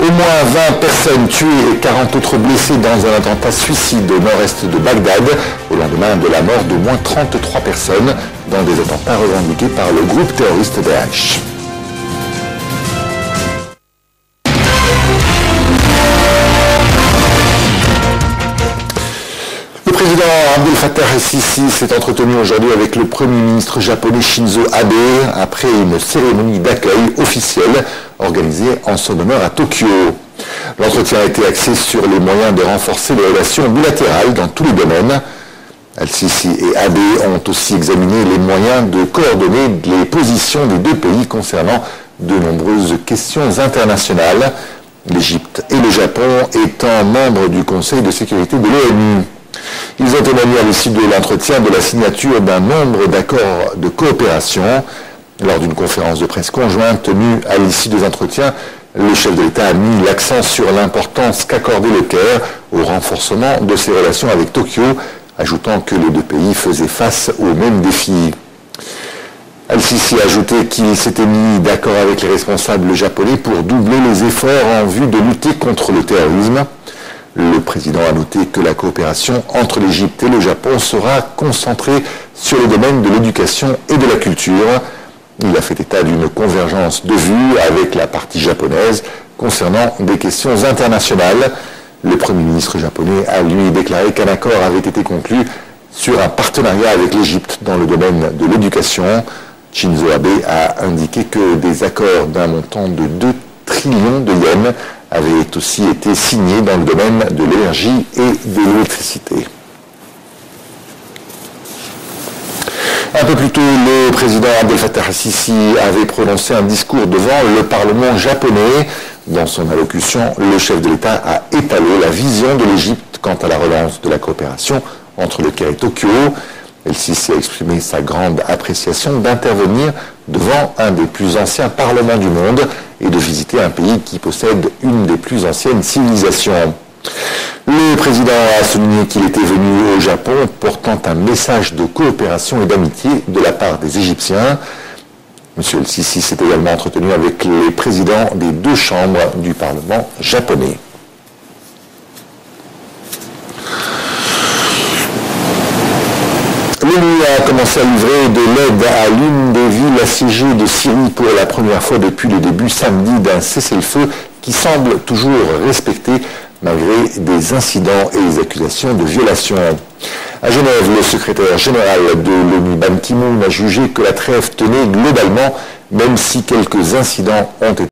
Au moins 20 personnes tuées et 40 autres blessées dans un attentat suicide au nord-est de Bagdad, au lendemain de la mort d'au moins 33 personnes dans des attentats revendiqués par le groupe terroriste Daesh. Le président Abdel Fattah el-Sisi s'est entretenu aujourd'hui avec le Premier ministre japonais Shinzo Abe après une cérémonie d'accueil officielle organisée en son honneur à Tokyo. L'entretien a été axé sur les moyens de renforcer les relations bilatérales dans tous les domaines. El-Sisi et Abe ont aussi examiné les moyens de coordonner les positions des deux pays concernant de nombreuses questions internationales, l'Égypte et le Japon étant membres du Conseil de sécurité de l'ONU. Ils ont témoigné à l'issue de l'entretien de la signature d'un nombre d'accords de coopération. Lors d'une conférence de presse conjointe tenue à l'issue des entretiens, le chef de l'État a mis l'accent sur l'importance qu'accordait le Caire au renforcement de ses relations avec Tokyo, ajoutant que les deux pays faisaient face aux mêmes défis. El-Sisi a ajouté qu'il s'était mis d'accord avec les responsables japonais pour doubler les efforts en vue de lutter contre le terrorisme. Le président a noté que la coopération entre l'Égypte et le Japon sera concentrée sur les domaines de l'éducation et de la culture. Il a fait état d'une convergence de vues avec la partie japonaise concernant des questions internationales. Le Premier ministre japonais a lui déclaré qu'un accord avait été conclu sur un partenariat avec l'Égypte dans le domaine de l'éducation. Shinzo Abe a indiqué que des accords d'un montant de 2 trillions de yens avaient aussi été signés dans le domaine de l'énergie et de l'électricité. Un peu plus tôt, le président Abdel Fattah el-Sisi avait prononcé un discours devant le Parlement japonais. Dans son allocution, le chef de l'État a étalé la vision de l'Égypte quant à la relance de la coopération entre le Caire et Tokyo. El-Sisi a exprimé sa grande appréciation d'intervenir devant un des plus anciens parlements du monde et de visiter un pays qui possède une des plus anciennes civilisations. Le président a souligné qu'il était venu au Japon portant un message de coopération et d'amitié de la part des Égyptiens. M. El-Sisi s'est également entretenu avec les présidents des deux chambres du Parlement japonais. L'ONU a commencé à livrer de l'aide à l'une des villes assiégées de Syrie pour la première fois depuis le début samedi d'un cessez-le-feu qui semble toujours respecté malgré des incidents et des accusations de violation. À Genève, le secrétaire général de l'ONU, Ban Ki-moon, a jugé que la trêve tenait globalement, même si quelques incidents ont été